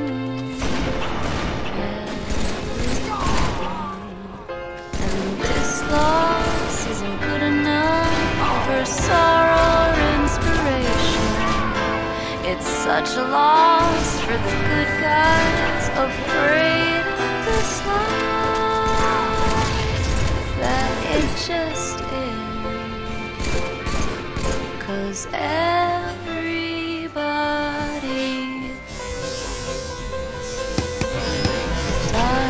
And this loss isn't good enough for sorrow or inspiration. It's such a loss for the good guys, afraid of this life, that it just is. 'Cause everybody dies.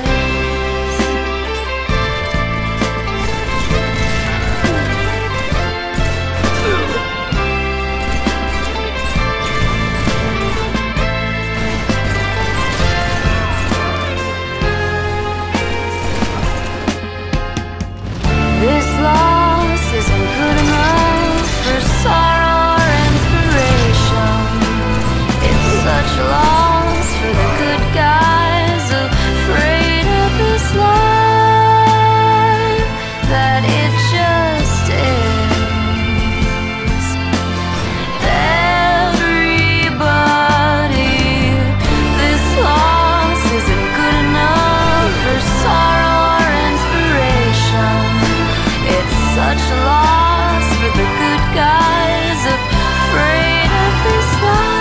This loss isn't good enough for sorrow or inspiration. It's such a loss for the good guys, afraid of this life, that it just is. Everybody, this loss isn't good enough for sorrow or inspiration. It's such a loss for the good guys, afraid of this life.